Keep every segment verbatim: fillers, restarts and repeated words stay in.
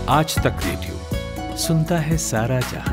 आज तक रेडियो सुनता है सारा जहां।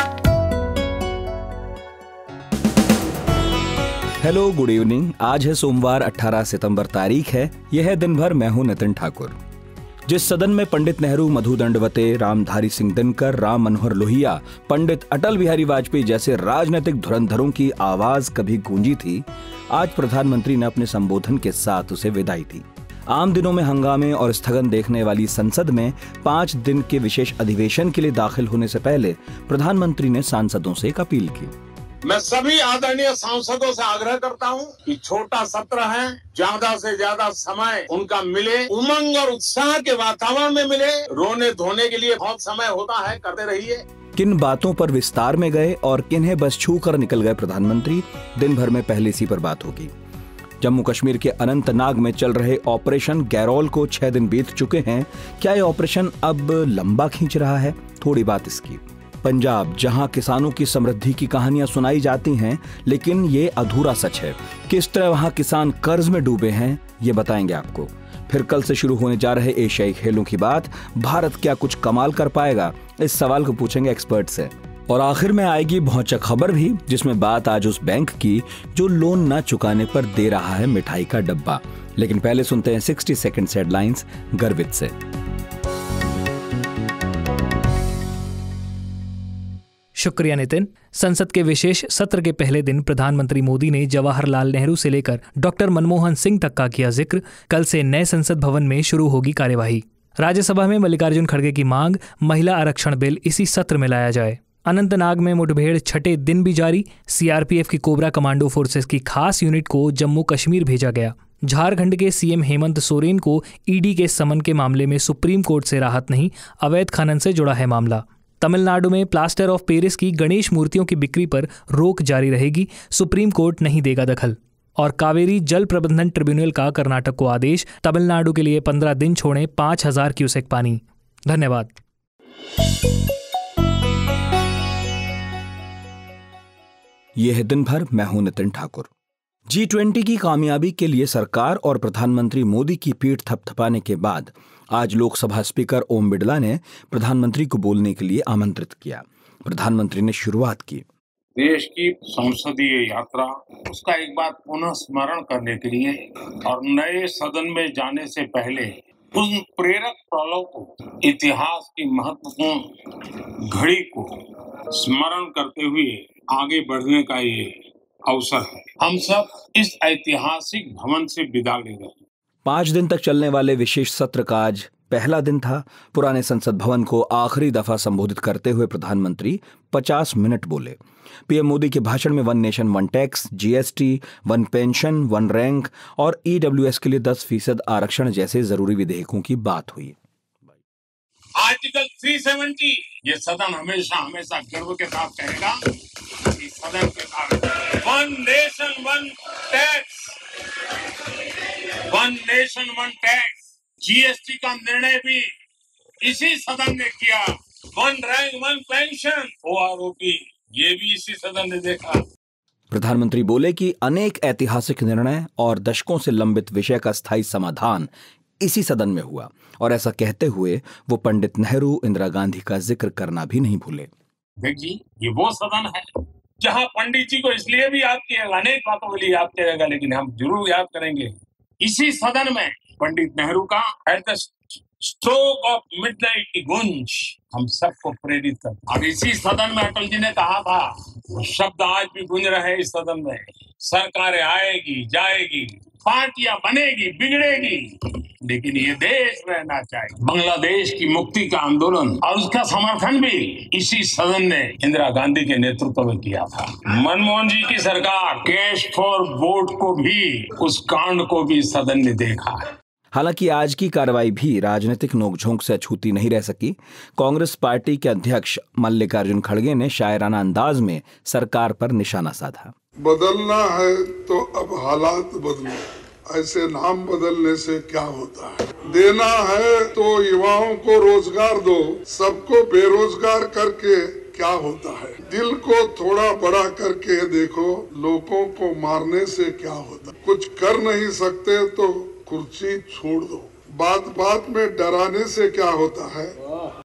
Hello, good evening. आज है सोमवार, अठारह सितंबर तारीख है। यह है दिन भर। मैं हूं नितिन ठाकुर। जिस सदन में पंडित नेहरू, मधु दंडवते, रामधारी सिंह दिनकर, राम मनोहर लोहिया, पंडित अटल बिहारी वाजपेयी जैसे राजनीतिक धुरंधरों की आवाज कभी गूंजी थी, आज प्रधानमंत्री ने अपने संबोधन के साथ उसे विदाई दी। आम दिनों में हंगामे और स्थगन देखने वाली संसद में पांच दिन के विशेष अधिवेशन के लिए दाखिल होने से पहले प्रधानमंत्री ने सांसदों से एक अपील की। मैं सभी आदरणीय सांसदों से आग्रह करता हूं कि छोटा सत्र है, ज्यादा से ज्यादा समय उनका मिले, उमंग और उत्साह के वातावरण में मिले। रोने धोने के लिए बहुत समय होता है, करते रहिए। किन बातों पर विस्तार में गए और किन्हें बस छू कर निकल गए प्रधानमंत्री, दिन भर में पहले इसी पर बात होगी। जम्मू कश्मीर के अनंतनाग में चल रहे ऑपरेशन गैरोल को छह दिन बीत चुके हैं। क्या ये ऑपरेशन अब लंबा खींच रहा है? थोड़ी बात इसकी। पंजाब, जहां किसानों की समृद्धि की कहानियां सुनाई जाती हैं, लेकिन ये अधूरा सच है। किस तरह वहां किसान कर्ज में डूबे हैं, ये बताएंगे आपको। फिर कल से शुरू होने जा रहे एशियाई खेलों की बात, भारत क्या कुछ कमाल कर पाएगा? इस सवाल को पूछेंगे एक्सपर्ट से। और आखिर में आएगी भौचक खबर भी, जिसमें बात आज उस बैंक की जो लोन न चुकाने पर दे रहा है मिठाई का डब्बा। लेकिन पहले सुनते हैं साठ सेकंड्स हेडलाइंस गर्वित से। शुक्रिया नितिन। संसद के विशेष सत्र के पहले दिन प्रधानमंत्री मोदी ने जवाहरलाल नेहरू से लेकर डॉक्टर मनमोहन सिंह तक का किया जिक्र। कल से नए संसद भवन में शुरू होगी कार्यवाही। राज्यसभा में मल्लिकार्जुन खड़गे की मांग, महिला आरक्षण बिल इसी सत्र में लाया जाए। अनंतनाग में मुठभेड़ छठे दिन भी जारी। सीआरपीएफ की कोबरा कमांडो फोर्सेस की खास यूनिट को जम्मू कश्मीर भेजा गया। झारखंड के सीएम हेमंत सोरेन को ईडी के समन के मामले में सुप्रीम कोर्ट से राहत नहीं, अवैध खनन से जुड़ा है मामला। तमिलनाडु में प्लास्टर ऑफ पेरिस की गणेश मूर्तियों की बिक्री पर रोक जारी रहेगी, सुप्रीम कोर्ट नहीं देगा दखल। और कावेरी जल प्रबंधन ट्रिब्यूनल का कर्नाटक को आदेश, तमिलनाडु के लिए पंद्रह दिन छोड़ें पांच हजार क्यूसेक पानी। धन्यवाद। यह है दिन भर। मैं हूं नितिन ठाकुर। जी ट्वेंटी की कामयाबी के लिए सरकार और प्रधानमंत्री मोदी की पीठ थपथपाने के बाद आज लोकसभा स्पीकर ओम बिड़ला ने प्रधानमंत्री को बोलने के लिए आमंत्रित किया। प्रधानमंत्री ने शुरुआत की। देश की संसदीय यात्रा, उसका एक बार पुनः स्मरण करने के लिए और नए सदन में जाने से पहले उस प्रेरक पड़ाव को, इतिहास की महत्वपूर्ण घड़ी को स्मरण करते हुए आगे बढ़ने का ये अवसर है। हम सब इस ऐतिहासिक भवन से विदा ले रहे हैं। पांच दिन तक चलने वाले विशेष सत्र का आज पहला दिन था। पुराने संसद भवन को आखिरी दफा संबोधित करते हुए प्रधानमंत्री पचास मिनट बोले। पीएम मोदी के भाषण में one nation one tax, GST, one pension, one rank और ईडब्ल्यूएस के लिए दस फीसद आरक्षण जैसे जरूरी विधेयकों की बात हुई। आर्टिकल तीन सौ सत्तर, ये सदन हमेशा हमेशा गर्व के साथ कहेगा कि सदन के साथ one nation one tax, one nation one tax, GST का निर्णय भी इसी सदन ने किया। One rank one pension, OROP, ये भी इसी सदन ने देखा। प्रधानमंत्री बोले कि अनेक ऐतिहासिक निर्णय और दशकों से लंबित विषय का स्थायी समाधान इसी सदन में हुआ। और ऐसा कहते हुए वो पंडित नेहरू, इंदिरा गांधी का जिक्र करना भी नहीं भूले। देखिए, ये वो सदन है जहां पंडित जी को इसलिए भी याद किया, अनेक बातों के लिए याद किया जाएगा, लेकिन हम जरूर याद करेंगे इसी सदन में पंडित नेहरू का at the stroke of midnight की गूंज हम सबको प्रेरित करता। अब इसी सदन में अटल जी ने कहा था, वो शब्द आज भी गूंज रहे हैं इस सदन में, सरकारें आएगी जाएगी, पार्टियां बनेगी बिगड़ेगी, लेकिन ये देश रहना चाहिए। बांग्लादेश की मुक्ति का आंदोलन और उसका समर्थन भी इसी सदन ने इंदिरा गांधी के नेतृत्व में किया था। मनमोहन जी की सरकार कैश फॉर वोट को भी, उस कांड को भी सदन ने देखा है। हालांकि आज की कार्रवाई भी राजनीतिक नोकझोंक से अछूती नहीं रह सकी। कांग्रेस पार्टी के अध्यक्ष मल्लिकार्जुन खड़गे ने शायराना अंदाज में सरकार पर निशाना साधा। बदलना है तो अब हालात बदलो, ऐसे नाम बदलने से क्या होता है। देना है तो युवाओं को रोजगार दो, सबको बेरोजगार करके क्या होता है। दिल को थोड़ा बड़ा करके देखो, लोगों को मारने से क्या होता। कुछ कर नहीं सकते तो कुर्सी छोड़ दो, बात बात में डराने से क्या होता है।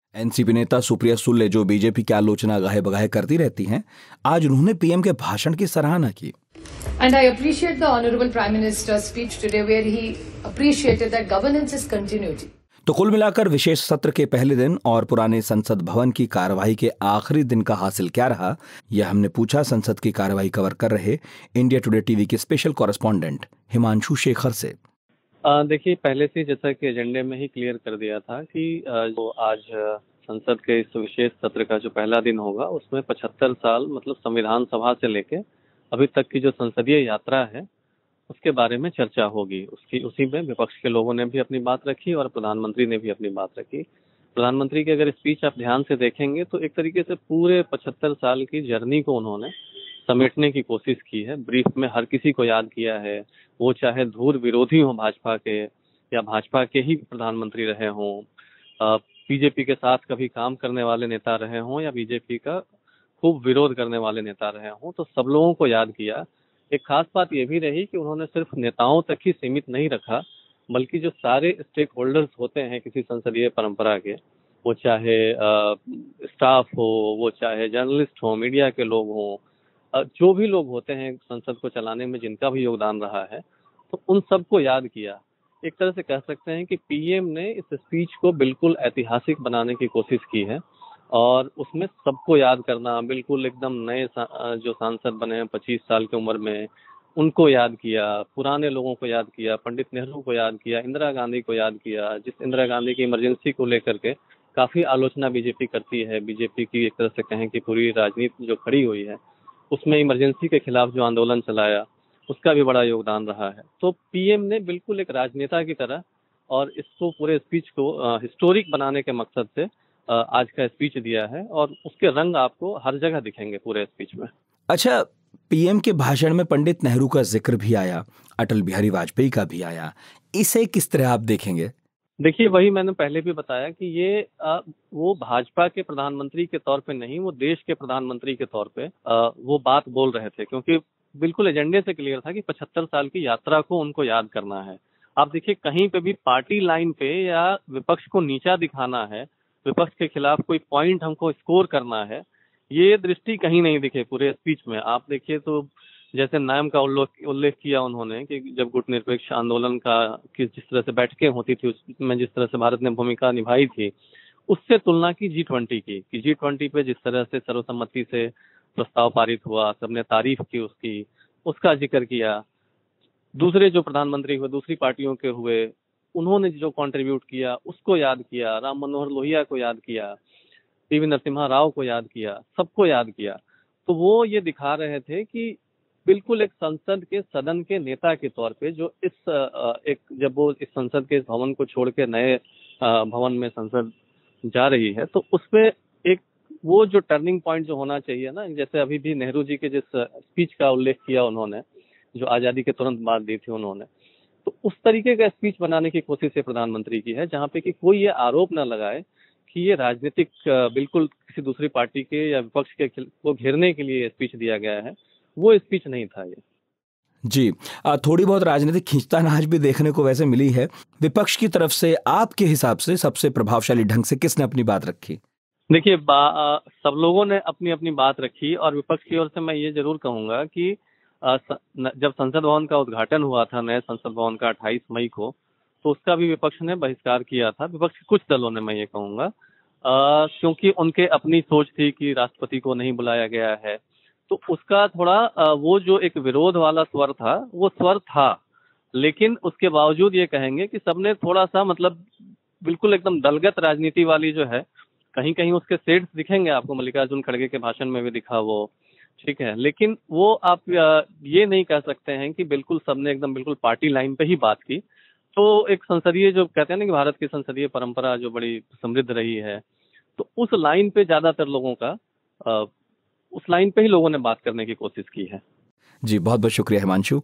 एनसीपी नेता सुप्रिया सुले, जो बीजेपी की आलोचना गाहे बगाहे करती रहती हैं, आज उन्होंने पीएम के भाषण की सराहना की। And I appreciate the Honorable Prime Minister's speech today where he appreciated that governance is continuity. तो कुल मिलाकर विशेष सत्र के पहले दिन और पुराने संसद भवन की कार्यवाही के आखिरी दिन का हासिल क्या रहा, यह हमने पूछा संसद की कार्यवाही कवर कर रहे इंडिया टुडे टीवी के स्पेशल कॉरेस्पॉन्डेंट हिमांशु शेखर से। देखिए, पहले से जैसा कि एजेंडे में ही क्लियर कर दिया था कि जो आज संसद के इस विशेष सत्र का जो पहला दिन होगा उसमें पचहत्तर साल मतलब संविधान सभा से लेके अभी तक की जो संसदीय यात्रा है उसके बारे में चर्चा होगी। उसकी उसी में विपक्ष के लोगों ने भी अपनी बात रखी और प्रधानमंत्री ने भी अपनी बात रखी। प्रधानमंत्री की अगर स्पीच आप ध्यान से देखेंगे तो एक तरीके से पूरे पचहत्तर साल की जर्नी को उन्होंने समेटने की कोशिश की है। ब्रीफ में हर किसी को याद किया है, वो चाहे धूर विरोधी हो भाजपा के या भाजपा के ही प्रधानमंत्री रहे हों, बीजेपी के साथ कभी काम करने वाले नेता रहे हों या बीजेपी का खूब विरोध करने वाले नेता रहे हों, तो सब लोगों को याद किया। एक खास बात यह भी रही कि उन्होंने सिर्फ नेताओं तक ही सीमित नहीं रखा, बल्कि जो सारे स्टेक होल्डर्स होते हैं किसी संसदीय परंपरा के, वो चाहे स्टाफ हो, वो चाहे जर्नलिस्ट हो, मीडिया के लोग हों, जो भी लोग होते हैं संसद को चलाने में जिनका भी योगदान रहा है, तो उन सबको याद किया। एक तरह से कह सकते हैं कि पीएम ने इस स्पीच को बिल्कुल ऐतिहासिक बनाने की कोशिश की है और उसमें सबको याद करना, बिल्कुल एकदम नए जो सांसद बने हैं पच्चीस साल की उम्र में, उनको याद किया, पुराने लोगों को याद किया, पंडित नेहरू को याद किया, इंदिरा गांधी को याद किया, जिस इंदिरा गांधी की इमरजेंसी को लेकर के काफी आलोचना बीजेपी करती है। बीजेपी की एक तरह से कहें कि पूरी राजनीति जो खड़ी हुई है उसमें इमरजेंसी के खिलाफ जो आंदोलन चलाया उसका भी बड़ा योगदान रहा है। तो पीएम ने बिल्कुल एक राजनेता की तरह और इसको पूरे स्पीच को हिस्टोरिक बनाने के मकसद से आज का स्पीच दिया है और उसके रंग आपको हर जगह दिखेंगे पूरे स्पीच में। अच्छा, पीएम के भाषण में पंडित नेहरू का जिक्र भी आया, अटल बिहारी वाजपेयी का भी आया, इसे किस तरह आप देखेंगे? देखिए, वही मैंने पहले भी बताया कि ये आ, वो भाजपा के प्रधानमंत्री के तौर पे नहीं, वो देश के प्रधानमंत्री के तौर पे आ, वो बात बोल रहे थे, क्योंकि बिल्कुल एजेंडे से क्लियर था कि पचहत्तर साल की यात्रा को उनको याद करना है। आप देखिए, कहीं पे भी पार्टी लाइन पे या विपक्ष को नीचा दिखाना है, विपक्ष के खिलाफ कोई पॉइंट हमको स्कोर करना है, ये दृष्टि कहीं नहीं दिखे पूरे स्पीच में। आप देखिए तो जैसे नाम का उल्लेख उल्लेख किया उन्होंने कि जब गुटनिरपेक्ष आंदोलन का किस जिस तरह से बैठकें होती थी उसमें जिस तरह से भारत ने भूमिका निभाई थी, उससे तुलना की जी ट्वेंटी की कि जी ट्वेंटी पे जिस तरह से सर्वसम्मति से प्रस्ताव पारित हुआ, सबने तारीफ की उसकी, उसका जिक्र किया। दूसरे जो प्रधानमंत्री हुए दूसरी पार्टियों के हुए, उन्होंने जो कंट्रीब्यूट किया उसको याद किया, राम मनोहर लोहिया को याद किया, पीवी नरसिम्हा राव को याद किया, सबको याद किया। तो वो ये दिखा रहे थे कि बिल्कुल एक संसद के सदन के नेता के तौर पे जो इस एक जब वो इस संसद के भवन को छोड़ के नए भवन में संसद जा रही है, तो उसमें एक वो जो टर्निंग पॉइंट जो होना चाहिए ना, जैसे अभी भी नेहरू जी के जिस स्पीच का उल्लेख किया उन्होंने, जो आजादी के तुरंत बाद दी थी उन्होंने, तो उस तरीके का स्पीच बनाने की कोशिश है प्रधानमंत्री की है, जहाँ पे कि कोई ये आरोप न लगाए कि ये राजनीतिक बिल्कुल किसी दूसरी पार्टी के या विपक्ष के को घेरने के लिए स्पीच दिया गया है। वो स्पीच नहीं था ये। जी, थोड़ी बहुत राजनीतिक खींचतान भी देखने को वैसे मिली है। विपक्ष की तरफ से आपके हिसाब से सबसे प्रभावशाली ढंग से किसने अपनी बात रखी? देखिए, सब लोगों ने अपनी अपनी बात रखी और विपक्ष की ओर से मैं ये जरूर कहूंगा कि आ, जब संसद भवन का उद्घाटन हुआ था, नए संसद भवन का अट्ठाईस मई को, तो उसका भी विपक्ष ने बहिष्कार किया था। विपक्ष के कुछ दलों ने, मैं ये कहूंगा, क्योंकि उनके अपनी सोच थी कि राष्ट्रपति को नहीं बुलाया गया है, तो उसका थोड़ा आ, वो जो एक विरोध वाला स्वर था वो स्वर था। लेकिन उसके बावजूद ये कहेंगे कि सबने थोड़ा सा मतलब बिल्कुल एकदम दलगत राजनीति वाली जो है, कहीं कहीं उसके शेड्स दिखेंगे आपको, मल्लिकार्जुन खड़गे के भाषण में भी दिखा वो, ठीक है, लेकिन वो आप ये नहीं कह सकते हैं कि बिल्कुल सबने एकदम बिल्कुल पार्टी लाइन पे ही बात की। तो एक संसदीय जो कहते हैं ना कि भारत की संसदीय परंपरा जो बड़ी समृद्ध रही है, तो उस लाइन पे ज्यादातर लोगों का उस लाइन पे ही लोगों ने बात करने की कोशिश की है। जी, बहुत बहुत शुक्रिया हिमांशु।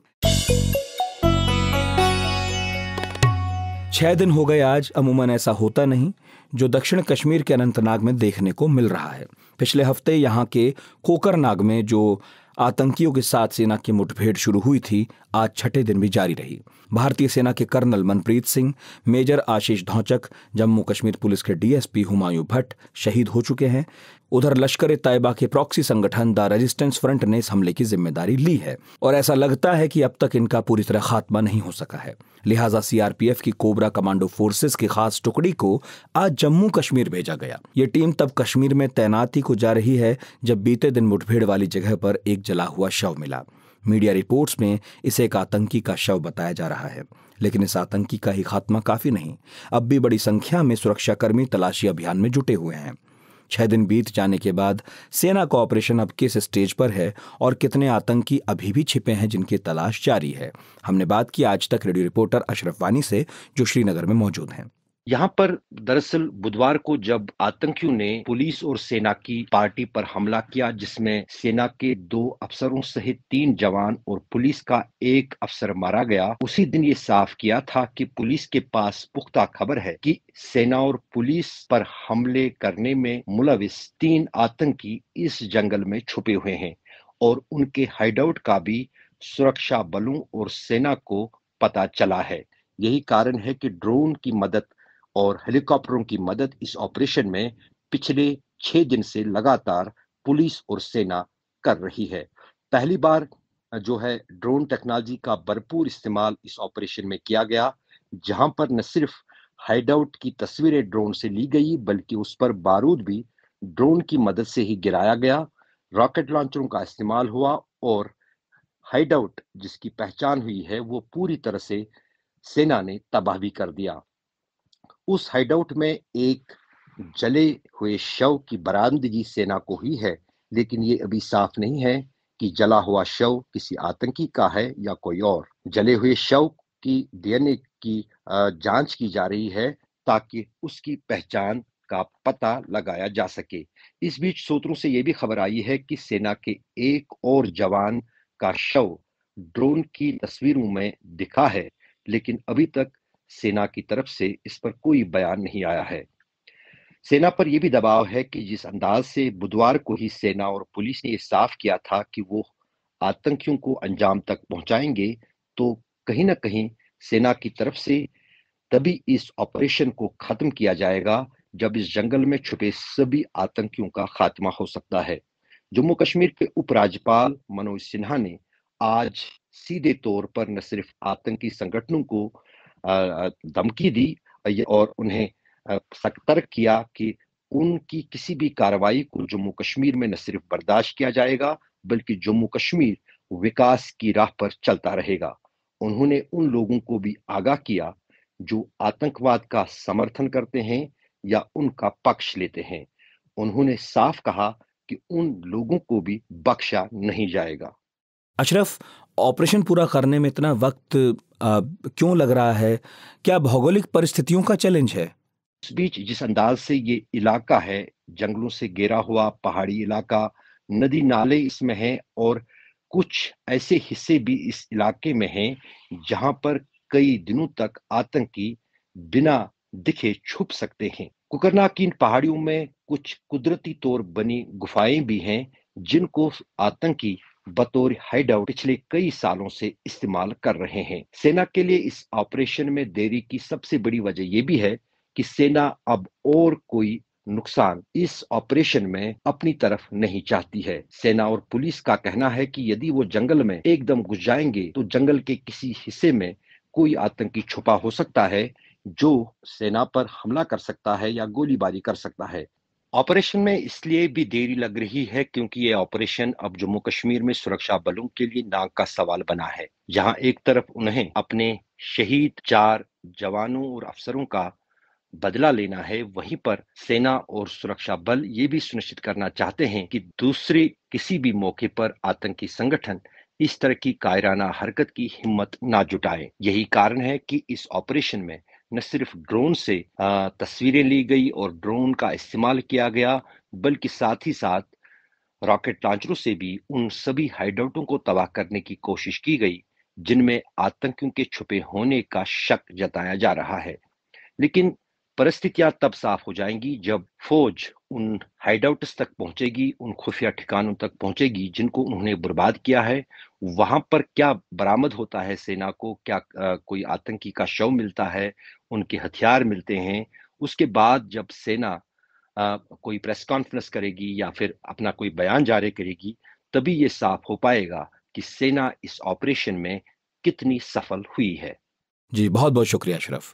छह दिन हो गए आज, अमूमन ऐसा होता नहीं जो दक्षिण कश्मीर के अनंतनाग में देखने को मिल रहा है। पिछले हफ्ते यहाँ के कोकरनाग में जो आतंकियों के साथ सेना की मुठभेड़ शुरू हुई थी, आज छठे दिन भी जारी रही। भारतीय सेना के colonel Manpreet Singh, major Ashish Dhonchak, Jammu Kashmir police के डीएसपी हुमायूं भट्ट शहीद हो चुके हैं। उधर लश्कर ए तैयबा के प्रॉक्सी संगठन द रेजिस्टेंस फ्रंट ने इस हमले की जिम्मेदारी ली है और ऐसा लगता है कि अब तक इनका पूरी तरह खात्मा नहीं हो सका है। लिहाजा सीआरपीएफ की कोबरा कमांडो फोर्सेस की खास टुकड़ी को आज जम्मू कश्मीर भेजा गया। ये टीम तब कश्मीर में तैनाती को जा रही है जब बीते दिन मुठभेड़ वाली जगह पर एक जला हुआ शव मिला। मीडिया रिपोर्ट्स में इसे एक आतंकी का शव बताया जा रहा है, लेकिन इस आतंकी का ही खात्मा काफी नहीं। अब भी बड़ी संख्या में सुरक्षाकर्मी तलाशी अभियान में जुटे हुए हैं। छह दिन बीत जाने के बाद सेना का ऑपरेशन अब किस स्टेज पर है और कितने आतंकी अभी भी छिपे हैं जिनकी तलाश जारी है, हमने बात की आज तक रेडियो रिपोर्टर अशरफ वानी से, जो श्रीनगर में मौजूद हैं। यहाँ पर दरअसल बुधवार को जब आतंकियों ने पुलिस और सेना की पार्टी पर हमला किया, जिसमें सेना के दो अफसरों सहित तीन जवान और पुलिस का एक अफसर मारा गया, उसी दिन ये साफ किया था कि पुलिस के पास पुख्ता खबर है कि सेना और पुलिस पर हमले करने में मुलविस तीन आतंकी इस जंगल में छुपे हुए हैं और उनके हाइडआउट का भी सुरक्षा बलों और सेना को पता चला है। यही कारण है कि ड्रोन की मदद और हेलीकॉप्टरों की मदद इस ऑपरेशन में पिछले छह दिन से लगातार पुलिस और सेना कर रही है। पहली बार जो है ड्रोन टेक्नोलॉजी का भरपूर इस्तेमाल इस ऑपरेशन में किया गया, जहां पर न सिर्फ हाइडआउट की तस्वीरें ड्रोन से ली गई बल्कि उस पर बारूद भी ड्रोन की मदद से ही गिराया गया। रॉकेट लॉन्चरों का इस्तेमाल हुआ और हाइडआउट जिसकी पहचान हुई है वो पूरी तरह से सेना ने तबाह भी कर दिया। उस हाइडआउट में एक जले हुए शव की बरामदगी सेना को ही है, लेकिन ये अभी साफ नहीं है कि जला हुआ शव किसी आतंकी का है या कोई और। जले हुए शव की डीएनए की जांच की जा रही है ताकि उसकी पहचान का पता लगाया जा सके। इस बीच सूत्रों से यह भी खबर आई है कि सेना के एक और जवान का शव ड्रोन की तस्वीरों में दिखा है, लेकिन अभी तक सेना की तरफ से इस पर कोई बयान नहीं आया है। सेना पर यह भी दबाव है कि जिस अंदाज से बुधवार को ही सेना और पुलिस ने यह साफ किया था कि वो आतंकियों को अंजाम तक पहुंचाएंगे, तो कहीं ना कहीं सेना की तरफ से तभी इस ऑपरेशन को खत्म किया जाएगा जब इस जंगल में छुपे सभी आतंकियों का खात्मा हो सकता है। जम्मू कश्मीर के उपराज्यपाल मनोज सिन्हा ने आज सीधे तौर पर न सिर्फ आतंकी संगठनों को धमकी दी और उन्हें सतर्क किया कि उनकी किसी भी कार्रवाई को जम्मू कश्मीर में न सिर्फ बर्दाश्त किया जाएगा बल्कि जम्मू कश्मीर विकास की राह पर चलता रहेगा। उन्होंने उन लोगों को भी आगाह किया जो आतंकवाद का समर्थन करते हैं या उनका पक्ष लेते हैं। उन्होंने साफ कहा कि उन लोगों को भी बख्शा नहीं जाएगा। अशरफ, ऑपरेशन पूरा करने में इतना वक्त आ, क्यों लग रहा है? क्या भौगोलिक परिस्थितियों का चैलेंज है? इस बीच जिस अंदाज से ये इलाका है, जंगलों से घिरा हुआ पहाड़ी इलाका, नदी नाले इसमें हैं और कुछ ऐसे हिस्से भी इस इलाके में हैं जहां पर कई दिनों तक आतंकी बिना दिखे छुप सकते हैं। कुकरनाग की इन पहाड़ियों में कुछ कुदरती तौर बनी गुफाएं भी हैं जिनको आतंकी बतौर हाइडआउट पिछले कई सालों से इस्तेमाल कर रहे हैं। सेना के लिए इस ऑपरेशन में देरी की सबसे बड़ी वजह यह भी है कि सेना अब और कोई नुकसान इस ऑपरेशन में अपनी तरफ नहीं चाहती है। सेना और पुलिस का कहना है कि यदि वो जंगल में एकदम घुस जाएंगे तो जंगल के किसी हिस्से में कोई आतंकी छुपा हो सकता है जो सेना पर हमला कर सकता है या गोलीबारी कर सकता है। ऑपरेशन में इसलिए भी देरी लग रही है क्योंकि ये ऑपरेशन अब जम्मू कश्मीर में सुरक्षा बलों के लिए नाक का सवाल बना है। जहां एक तरफ उन्हें अपने शहीद चार जवानों और अफसरों का बदला लेना है, वहीं पर सेना और सुरक्षा बल ये भी सुनिश्चित करना चाहते हैं कि दूसरे किसी भी मौके पर आतंकी संगठन इस तरह की कायराना हरकत की हिम्मत ना जुटाए। यही कारण है कि इस ऑपरेशन में न सिर्फ ड्रोन से तस्वीरें ली गई और ड्रोन का इस्तेमाल किया गया, बल्कि साथ ही साथ रॉकेट लॉन्चरों से भी उन सभी हाइडआउटों को तबाह करने की कोशिश की गई जिनमें आतंकियों के छुपे होने का शक जताया जा रहा है। लेकिन परिस्थितियां तब साफ हो जाएंगी जब फौज उन हाइडआउट्स तक पहुंचेगी, उन खुफिया ठिकानों तक पहुंचेगी जिनको उन्होंने बर्बाद किया है। वहां पर क्या बरामद होता है सेना को, क्या आ, कोई आतंकी का शव मिलता है, उनके हथियार मिलते हैं, उसके बाद जब सेना आ, कोई प्रेस कॉन्फ्रेंस करेगी या फिर अपना कोई बयान जारी करेगी, तभी ये साफ हो पाएगा कि सेना इस ऑपरेशन में कितनी सफल हुई है। जी बहुत बहुत शुक्रिया अशरफ।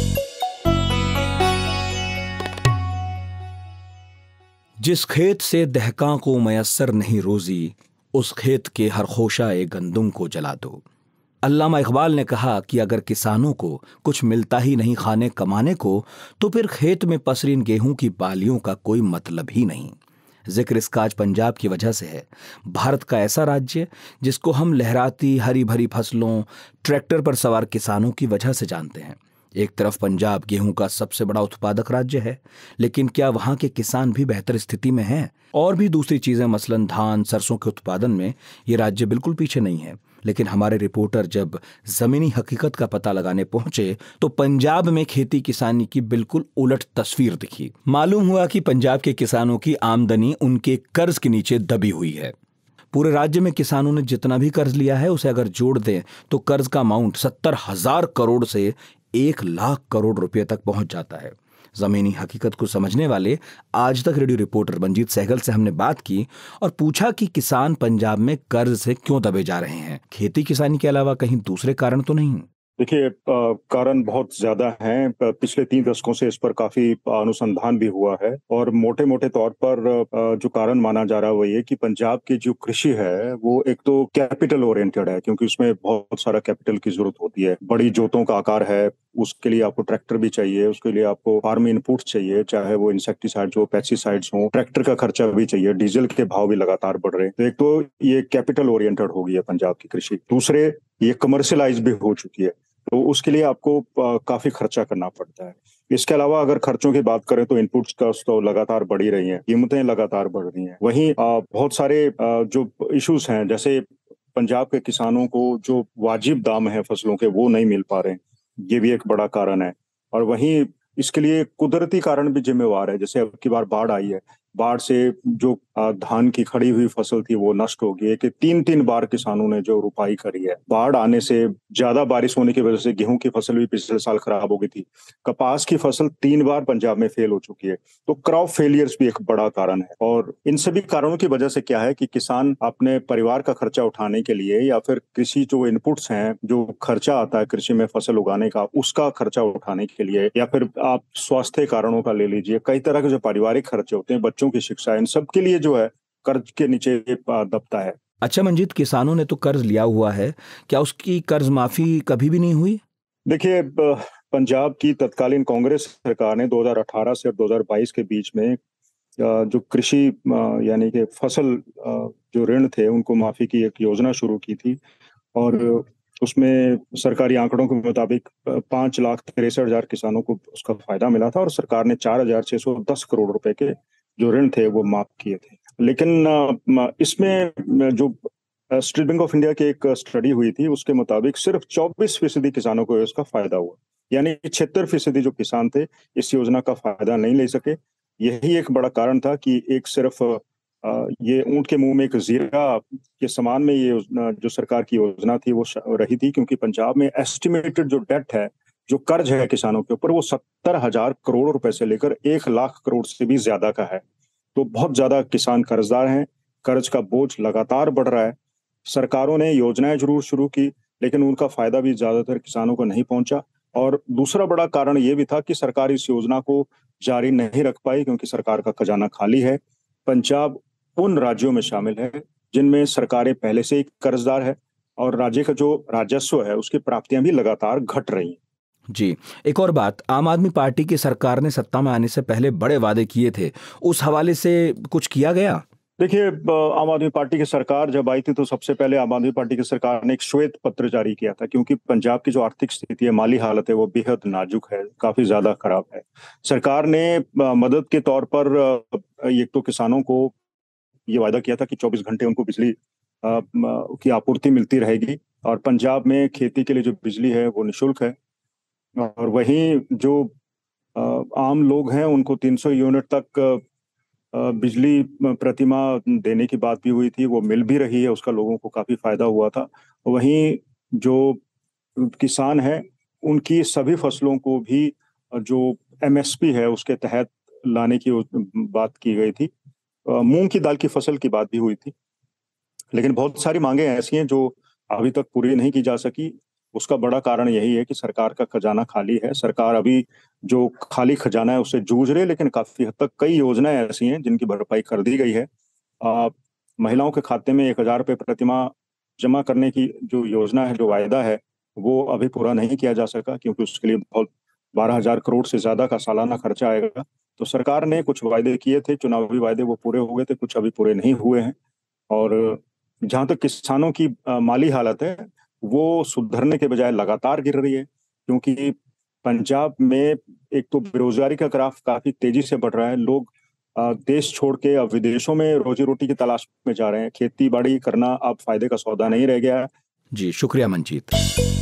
जिस खेत से दहका को मयस्सर नहीं रोजी, उस खेत के हर खोशा ए गंदुम को जला दो। अल्लामा इकबाल ने कहा कि अगर किसानों को कुछ मिलता ही नहीं खाने कमाने को, तो फिर खेत में पसरीन गेहूं की बालियों का कोई मतलब ही नहीं। जिक्र इसका आज पंजाब की वजह से है, भारत का ऐसा राज्य जिसको हम लहराती हरी भरी फसलों, ट्रैक्टर पर सवार किसानों की वजह से जानते हैं। एक तरफ पंजाब गेहूं का सबसे बड़ा उत्पादक राज्य है, लेकिन क्या वहां के किसान भी बेहतर स्थिति में हैं? और भी दूसरी चीजें, मसलन धान, सरसों के उत्पादन में ये राज्य बिल्कुल पीछे नहीं है। लेकिन हमारे रिपोर्टर जब जमीनी हकीकत का पता लगाने पहुंचे तो पंजाब में खेती किसानी की बिल्कुल उलट तस्वीर दिखी। मालूम हुआ कि पंजाब के किसानों की आमदनी उनके कर्ज के नीचे दबी हुई है। पूरे राज्य में किसानों ने जितना भी कर्ज लिया है उसे अगर जोड़ दें तो कर्ज का अमाउंट सत्तर हजार करोड़ से एक लाख करोड़ रुपए तक पहुंच जाता है। जमीनी हकीकत को समझने वाले आज तक रेडियो रिपोर्टर मंजीत सहगल से हमने बात की और पूछा कि किसान पंजाब में कर्ज से क्यों दबे जा रहे हैं। खेती किसानी के अलावा कहीं दूसरे कारण तो नहीं? देखिए, कारण बहुत ज्यादा हैं। पिछले तीन दशकों से इस पर काफी अनुसंधान भी हुआ है और मोटे मोटे तौर पर जो कारण माना जा रहा है वो ये कि पंजाब की जो कृषि है वो एक तो कैपिटल ओरिएंटेड है, क्योंकि उसमें बहुत सारा कैपिटल की जरूरत होती है। बड़ी जोतों का आकार है, उसके लिए आपको ट्रैक्टर भी चाहिए, उसके लिए आपको फार्म इनपुट चाहिए, चाहे वो इंसेक्टिसाइड्स हो, पेस्टिसाइड्स हो, ट्रैक्टर का खर्चा भी चाहिए, डीजल के भाव भी लगातार बढ़ रहे हैं। तो एक तो ये कैपिटल ओरिएंटेड हो गई है पंजाब की कृषि। दूसरे, ये कमर्शियलाइज भी हो चुकी है, तो उसके लिए आपको काफी खर्चा करना पड़ता है। इसके अलावा अगर खर्चों की बात करें तो इनपुट्स कॉस्ट तो लगातार बढ़ी रही हैं, कीमतें लगातार बढ़ रही हैं। वहीं बहुत सारे जो इश्यूज हैं, जैसे पंजाब के किसानों को जो वाजिब दाम है फसलों के वो नहीं मिल पा रहे हैं, ये भी एक बड़ा कारण है। और वहीं इसके लिए कुदरती कारण भी जिम्मेवार है। जैसे अब की बार बाढ़ आई है, बाढ़ से जो धान की खड़ी हुई फसल थी वो नष्ट हो गई है कि तीन तीन बार किसानों ने जो रुपाई करी है। बाढ़ आने से, ज्यादा बारिश होने की वजह से गेहूं की फसल भी पिछले साल खराब हो गई थी। कपास की फसल तीन बार पंजाब में फेल हो चुकी है। तो क्रॉप फेलियर्स भी एक बड़ा कारण है। और इन सभी कारणों की वजह से क्या है कि किसान अपने परिवार का खर्चा उठाने के लिए या फिर कृषि जो इनपुट्स हैं, जो खर्चा आता है कृषि में फसल उगाने का, उसका खर्चा उठाने के लिए, या फिर आप स्वास्थ्य कारणों का ले लीजिए, कई तरह के जो पारिवारिक खर्चे होते हैं, बच्चों की शिक्षा, इन सब के लिए जो है कर्ज के नीचे दबता है। अच्छा मंजीत, किसानों ने तो कर्ज लिया हुआ है, क्या उसकी कर्ज माफी कभी भी नहीं हुई? देखिए, पंजाब की तत्कालीन कांग्रेस सरकार ने दो हज़ार अठारह से दो हज़ार बाईस के बीच में जो कृषि यानी कि फसल जो ऋण थे उनको माफी की एक योजना शुरू की थी। और उसमें सरकारी आंकड़ों के मुताबिक पांच लाख तिरसठ हजार किसानों को उसका फायदा मिला था और सरकार ने चार हजार छह सौ दस करोड़ रुपए के जो ऋण थे वो माफ किए थे। लेकिन इसमें जो स्टेट बैंक ऑफ इंडिया की एक स्टडी हुई थी उसके मुताबिक सिर्फ चौबीस फीसदी किसानों को इसका फायदा हुआ, यानी छिहत्तर फीसदी जो किसान थे इस योजना का फायदा नहीं ले सके। यही एक बड़ा कारण था कि एक सिर्फ ये ऊंट के मुंह में एक जीरा के समान में ये जो सरकार की योजना थी वो रही थी, क्योंकि पंजाब में एस्टिमेटेड जो डेट है, जो कर्ज है किसानों के ऊपर, वो सत्तर हजार करोड़ रुपए से लेकर एक लाख करोड़ से भी ज्यादा का है। तो बहुत ज्यादा किसान कर्जदार हैं, कर्ज का बोझ लगातार बढ़ रहा है। सरकारों ने योजनाएं जरूर शुरू की लेकिन उनका फायदा भी ज्यादातर किसानों को नहीं पहुंचा। और दूसरा बड़ा कारण ये भी था कि सरकार इस योजना को जारी नहीं रख पाई क्योंकि सरकार का खजाना खाली है। पंजाब उन राज्यों में शामिल है जिनमें सरकारें पहले से ही कर्जदार है और राज्य का जो राजस्व है उसकी प्राप्तियां भी लगातार घट रही हैं। जी, एक और बात, आम आदमी पार्टी की सरकार ने सत्ता में आने से पहले बड़े वादे किए थे, उस हवाले से कुछ किया गया? देखिए, आम आदमी पार्टी की सरकार जब आई थी तो सबसे पहले आम आदमी पार्टी की सरकार ने एक श्वेत पत्र जारी किया था, क्योंकि पंजाब की जो आर्थिक स्थिति है, माली हालत है, वो बेहद नाजुक है, काफी ज्यादा खराब है। सरकार ने मदद के तौर पर एक तो किसानों को ये वायदा किया था कि चौबीस घंटे उनको बिजली की आपूर्ति मिलती रहेगी और पंजाब में खेती के लिए जो बिजली है वो निःशुल्क है। और वहीं जो आम लोग हैं उनको तीन सौ यूनिट तक बिजली प्रतिमाह देने की बात भी हुई थी, वो मिल भी रही है, उसका लोगों को काफी फायदा हुआ था। वहीं जो किसान है उनकी सभी फसलों को भी जो एमएसपी है उसके तहत लाने की बात की गई थी। मूंग की दाल की फसल की बात भी हुई थी, लेकिन बहुत सारी मांगे ऐसी हैं जो अभी तक पूरी नहीं की जा सकी। उसका बड़ा कारण यही है कि सरकार का खजाना खाली है। सरकार अभी जो खाली खजाना है उससे जूझ रही है, लेकिन काफी हद तक कई योजनाएं ऐसी हैं जिनकी भरपाई कर दी गई है। आ, महिलाओं के खाते में एक हजार रुपये प्रतिमाह जमा करने की जो योजना है, जो वायदा है, वो अभी पूरा नहीं किया जा सका क्योंकि उसके लिए बहुत बारह हजार करोड़ से ज्यादा का सालाना खर्चा आएगा। तो सरकार ने कुछ वायदे किए थे, चुनावी वायदे, वो पूरे हो गए थे, कुछ अभी पूरे नहीं हुए हैं। और जहां तक किसानों की माली हालत है वो सुधरने के बजाय लगातार गिर रही है, क्योंकि पंजाब में एक तो बेरोजगारी का ग्राफ काफी तेजी से बढ़ रहा है। लोग देश छोड़ के अब विदेशों में रोजी रोटी की तलाश में जा रहे हैं। खेती बाड़ी करना अब फायदे का सौदा नहीं रह गया है। जी शुक्रिया मंजीत।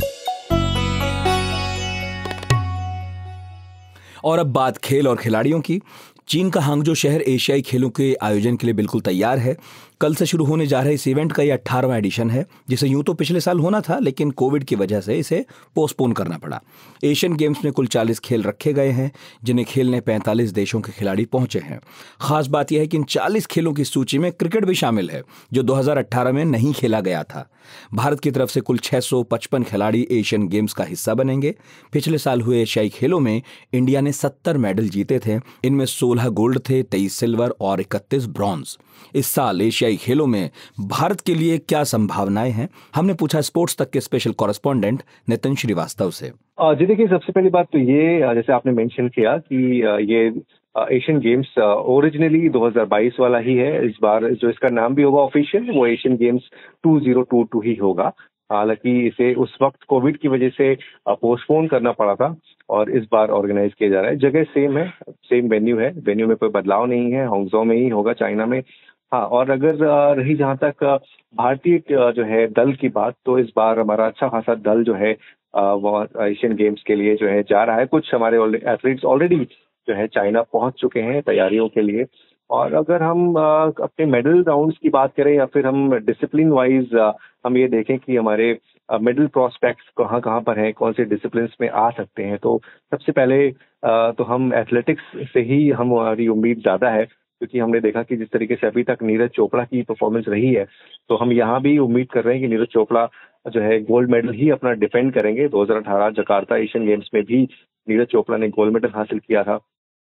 और अब बात खेल और खिलाड़ियों की। चीन का हांगजो शहर एशियाई खेलों के आयोजन के लिए बिल्कुल तैयार है। कल से शुरू होने जा रहे इस इवेंट का यह अठारहवां एडिशन है, जिसे यूं तो पिछले साल होना था, लेकिन कोविड की वजह से इसे पोस्टपोन करना पड़ा। एशियन गेम्स में कुल चालीस खेल रखे गए हैं, जिन्हें खेलने पैंतालीस देशों के खिलाड़ी पहुंचे हैं। खास बात यह है कि इन चालीस खेलों की सूची में क्रिकेट भी शामिल है, जो दो हज़ार अठारह में नहीं खेला गया था। भारत की तरफ से कुल छह सौ पचपन खिलाड़ी एशियन गेम्स का हिस्सा बनेंगे। पिछले साल हुए एशियाई खेलों में इंडिया ने सत्तर मेडल जीते थे। इनमें सोलह गोल्ड थे, तेईस सिल्वर और इकतीस ब्रॉन्ज। इस साल एशियाई खेलों में भारत के लिए क्या संभावनाएं हैं, हमने पूछा स्पोर्ट्स तक के स्पेशल कॉरेस्पॉन्डेंट नितिन श्रीवास्तव से। जी देखिए, सबसे पहली बात तो ये, जैसे आपने मेंशन किया कि ये एशियन गेम्स ओरिजिनली दो हज़ार बाईस वाला ही है। इस बार जो इसका नाम भी होगा ऑफिशियल, वो एशियन गेम्स दो हज़ार बाईस ही होगा। हालांकि इसे उस वक्त कोविड की वजह से पोस्टपोन करना पड़ा था और इस बार ऑर्गेनाइज किया जा रहा है। जगह सेम है, सेम वेन्यू है, वेन्यू में कोई बदलाव नहीं है, हांगझो में ही होगा, चाइना में। हाँ, और अगर रही जहाँ तक भारतीय जो है दल की बात, तो इस बार हमारा अच्छा खासा दल जो है वो एशियन गेम्स के लिए जो है जा रहा है। कुछ हमारे एथलीट्स ऑलरेडी जो है चाइना पहुंच चुके हैं तैयारियों के लिए। और अगर हम अपने मेडल राउंड्स की बात करें या फिर हम डिसिप्लिन वाइज हम ये देखें कि हमारे मेडल प्रोस्पेक्ट्स कहाँ कहाँ पर हैं, कौन से डिसिप्लिन में आ सकते हैं, तो सबसे पहले तो हम एथलेटिक्स से ही हमारी उम्मीद ज़्यादा है, क्योंकि हमने देखा कि जिस तरीके से अभी तक नीरज चोपड़ा की परफॉर्मेंस रही है, तो हम यहाँ भी उम्मीद कर रहे हैं कि नीरज चोपड़ा जो है गोल्ड मेडल ही अपना डिफेंड करेंगे। दो हज़ार अठारह जकार्ता एशियन गेम्स में भी नीरज चोपड़ा ने गोल्ड मेडल हासिल किया था,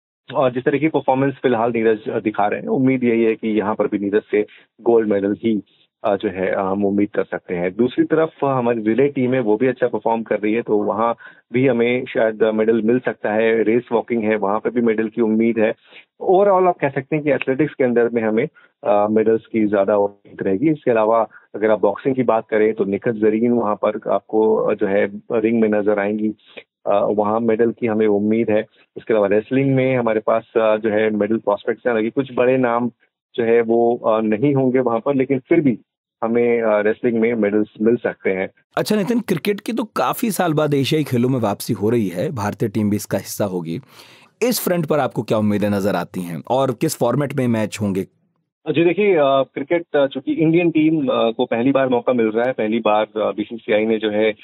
और जिस तरह की परफॉर्मेंस फिलहाल नीरज दिखा रहे हैं, उम्मीद यही है कि यहाँ पर भी नीरज से गोल्ड मेडल ही जो है हम उम्मीद कर सकते हैं। दूसरी तरफ हमारी रिले टीम है, वो भी अच्छा परफॉर्म कर रही है, तो वहाँ भी हमें शायद मेडल मिल सकता है। रेस वॉकिंग है, वहाँ पर भी मेडल की उम्मीद है। ओवरऑल आप कह सकते हैं कि एथलेटिक्स के अंदर में हमें मेडल्स की ज्यादा उम्मीद रहेगी। इसके अलावा अगर आप बॉक्सिंग की बात करें तो निखत जरीन वहाँ पर आपको जो है रिंग में नजर आएंगी, वहाँ मेडल की हमें उम्मीद है। इसके अलावा रेसलिंग में हमारे पास जो है मेडल प्रॉस्पेक्ट्स हैं, लगी कुछ बड़े नाम जो है वो नहीं होंगे वहाँ पर, लेकिन फिर भी हमें रेसलिंग में मेडल्स मिल सकते हैं। अच्छा नितिन, क्रिकेट की तो काफी साल बाद एशियाई खेलों में वापसी हो रही है, भारतीय टीम भी इसका हिस्सा होगी। इस फ्रंट पर आपको क्या उम्मीदें नजर आती हैं और किस फॉर्मेट में मैच होंगे? जी देखिए, क्रिकेट चूंकि इंडियन टीम को पहली बार मौका मिल रहा है, पहली बार बीसीसीआई ने जो है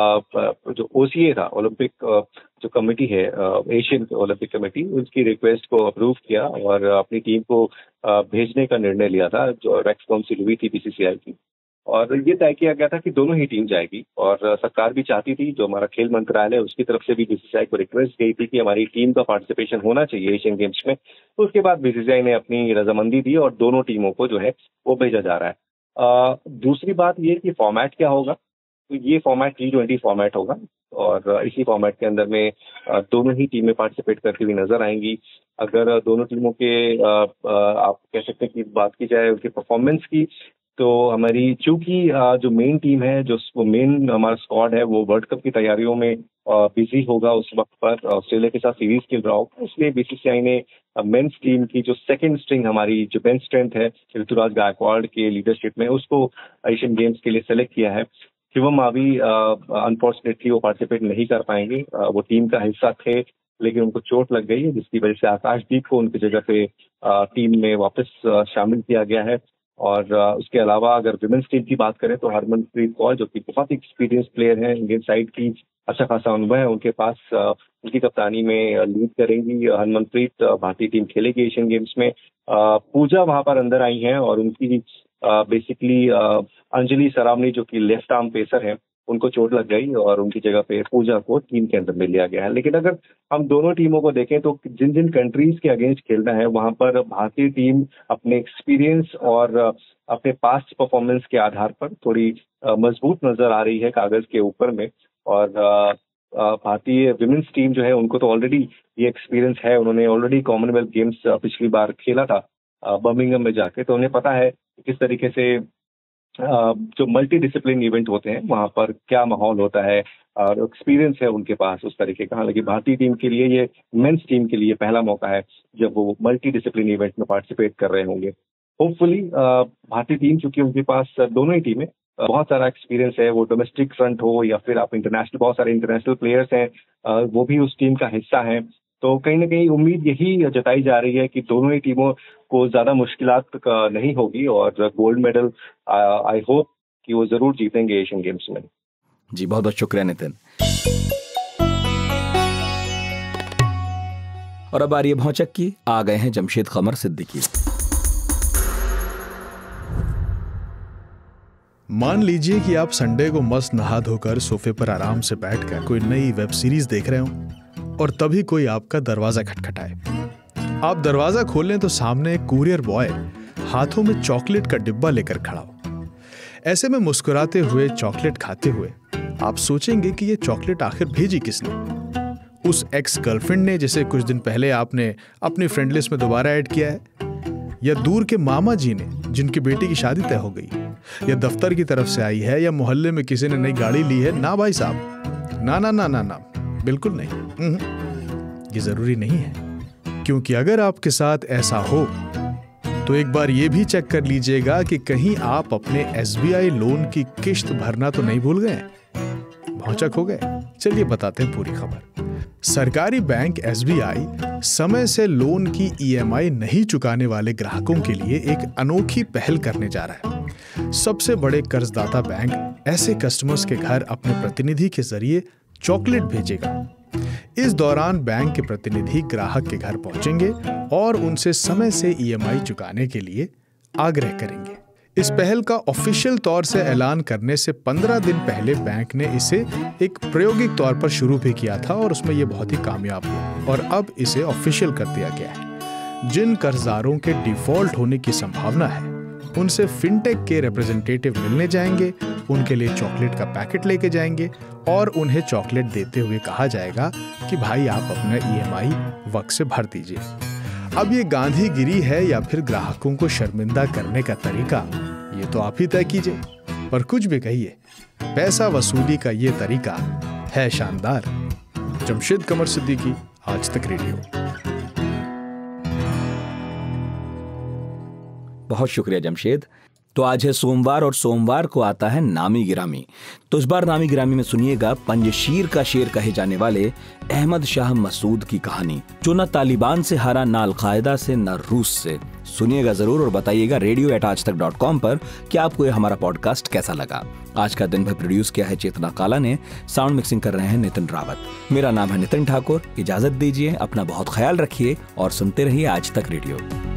जो ओसीए था, ओलंपिक जो कमेटी है, एशियन ओलंपिक कमेटी, उसकी रिक्वेस्ट को अप्रूव किया और अपनी टीम को भेजने का निर्णय लिया था, जो रेक्स काउंसिल हुई थी बीसीसीआई की, और ये तय किया गया था कि दोनों ही टीम जाएगी। और सरकार भी चाहती थी, जो हमारा खेल मंत्रालय है उसकी तरफ से भी बीसीसीआई को रिक्वेस्ट गई थी कि हमारी टीम का पार्टिसिपेशन होना चाहिए एशियन गेम्स में। तो उसके बाद बीसीसीआई ने अपनी रजामंदी दी और दोनों टीमों को जो है वो भेजा जा रहा है। आ, दूसरी बात ये कि फॉर्मेट क्या होगा, तो ये फॉर्मेट टी ट्वेंटी फॉर्मेट होगा और इसी फॉर्मेट के अंदर में दोनों ही टीमें पार्टिसिपेट करती हुई नजर आएंगी। अगर दोनों टीमों के आ, आ, आप कह सकते हैं कि बात की जाए उनके परफॉर्मेंस की, तो हमारी चूंकि जो मेन टीम है, जो वो मेन हमारा स्क्वाड है, वो वर्ल्ड कप की तैयारियों में बिजी होगा उस वक्त पर, ऑस्ट्रेलिया के साथ सीरीज खेल रहा होगा, इसलिए बीसीसीआई ने मेंस टीम की जो सेकंड स्ट्रिंग हमारी जो बेंच स्ट्रेंथ है ऋतुराज गायकवाड़ के लीडरशिप में, उसको एशियन गेम्स के लिए सेलेक्ट किया है। शिवम मावी अनफॉर्चुनेटली वो पार्टिसिपेट नहीं कर पाएंगे, वो टीम का हिस्सा थे लेकिन उनको चोट लग गई है, जिसकी वजह से आकाशदीप को उनकी जगह पे टीम में वापस शामिल किया गया है। और उसके अलावा अगर विमेंस टीम की बात करें तो हरमनप्रीत कौर, जो कि बहुत ही एक्सपीरियंस प्लेयर हैं, इंडियन साइड की अच्छा खासा अनुभव है उनके पास, उनकी कप्तानी में लीड करेंगी हरमनप्रीत। भारतीय टीम खेलेगी एशियन गेम्स में। पूजा वहां पर अंदर आई हैं और उनकी बेसिकली अंजलि सरावनी, जो कि लेफ्ट आर्म पेसर हैं, उनको चोट लग गई और उनकी जगह पे पूजा को टीम के अंदर में लिया गया है। लेकिन अगर हम दोनों टीमों को देखें तो जिन जिन कंट्रीज के अगेंस्ट खेलना है, वहां पर भारतीय टीम अपने एक्सपीरियंस और अपने पास्ट परफॉर्मेंस के आधार पर थोड़ी मजबूत नजर आ रही है कागज के ऊपर में। और भारतीय विमेंस टीम जो है, उनको तो ऑलरेडी ये एक्सपीरियंस है, उन्होंने ऑलरेडी कॉमनवेल्थ गेम्स पिछली बार खेला था बर्मिंघम में जाके, तो उन्हें पता है किस तरीके से जो मल्टी डिसिप्लिन इवेंट होते हैं वहां पर क्या माहौल होता है और एक्सपीरियंस है उनके पास उस तरीके का। लेकिन भारतीय टीम के लिए, ये मेंस टीम के लिए पहला मौका है जब वो मल्टी डिसिप्लिन इवेंट में पार्टिसिपेट कर रहे होंगे। होपफुली भारतीय टीम, चूंकि उनके पास दोनों ही टीमें बहुत सारा एक्सपीरियंस है, वो डोमेस्टिक फ्रंट हो या फिर आप इंटरनेशनल, बहुत सारे इंटरनेशनल प्लेयर्स हैं, वो भी उस टीम का हिस्सा हैं, तो कहीं ना कहीं उम्मीद यही जताई जा रही है कि दोनों ही टीमों को ज्यादा मुश्किलात नहीं होगी और गोल्ड मेडल आई होप कि वो जरूर जीतेंगे एशियन गेम्स में। जी बहुत बहुत शुक्रिया नितिन। और अब आ रही है भौचक की, आ गए हैं जमशेद कमर सिद्दीकी। मान लीजिए कि आप संडे को मस्त नहा धोकर सोफे पर आराम से बैठकर कोई नई वेब सीरीज देख रहे हो और तभी कोई आपका दरवाजा खटखटाए। आप दरवाजा खोलें तो सामने एक कुरियर बॉय हाथों में चॉकलेट का डिब्बा लेकर खड़ा हो। ऐसे में मुस्कुराते हुए चॉकलेट खाते हुए आप सोचेंगे कि ये चॉकलेट आखिर भेजी किसने? उस एक्स गर्लफ्रेंड ने जिसे कुछ दिन पहले आपने अपनी फ्रेंड लिस्ट में दोबारा ऐड किया है, या दूर के मामा जी ने जिनकी बेटी की शादी तय हो गई, या दफ्तर की तरफ से आई है, या मोहल्ले में किसी ने नई गाड़ी ली है? ना भाई साहब, ना ना ना ना ना बिल्कुल नहीं। ये जरूरी नहीं है, क्योंकि अगर आपके साथ ऐसा हो तो एक बार ये भी चेक कर लीजिएगा कि कहीं आप अपने एस बी आई लोन की किश्त भरना तो नहीं भूल गए। भौचक हो गए? चलिए बताते हैं पूरी खबर। सरकारी बैंक एस बी आई समय से लोन की ई एम आई नहीं चुकाने वाले ग्राहकों के लिए एक अनोखी पहल करने जा रहा है। सबसे बड़े कर्जदाता बैंक ऐसे कस्टमर्स के घर अपने प्रतिनिधि के जरिए चॉकलेट भेजेगा। इस दौरान बैंक के प्रतिनिधि ग्राहक के घर पहुंचेंगे और उनसे समय से ई एम आई चुकाने के लिए आग्रह करेंगे। इस पहल का ऑफिशियल तौर से ऐलान करने से पंद्रह दिन पहले बैंक ने इसे एक प्रायोगिक तौर पर शुरू भी किया था और उसमें यह बहुत ही कामयाब हुआ और अब इसे ऑफिशियल कर दिया गया है। जिन कर्जदारों के डिफॉल्ट होने की संभावना है उनसे फिनटेक के रिप्रेजेंटेटिव मिलने जाएंगे, उनके लिए चॉकलेट का पैकेट लेके जाएंगे और उन्हें चॉकलेट देते हुए कहा जाएगा कि भाई आप अपना ई एम आई वक्त से भर दीजिए। अब ये गांधीगिरी है या फिर ग्राहकों को शर्मिंदा करने का तरीका, ये तो आप ही तय कीजिए। पर कुछ भी कहिए, पैसा वसूली का ये तरीका है शानदार। जमशेद कमर सिद्दीकी, आज तक रेडियो। बहुत शुक्रिया जमशेद। तो आज है सोमवार और सोमवार को आता है नामी गिरामी। तो इस बार नामी गिरामी में सुनिएगा पंजशीर का शेर कहे जाने वाले अहमद शाह मसूद की कहानी, जो न तालिबान से हारा, न अलकायदा से, न रूस से। सुनिएगा जरूर और बताइएगा रेडियो एट आज तक डॉट कॉम पर कि आपको ये हमारा पॉडकास्ट कैसा लगा। आज का दिन भर प्रोड्यूस किया है चेतना काला ने, साउंड मिक्सिंग कर रहे हैं नितिन रावत। मेरा नाम है नितिन ठाकुर। इजाजत दीजिए, अपना बहुत ख्याल रखिए और सुनते रहिए आज तक रेडियो।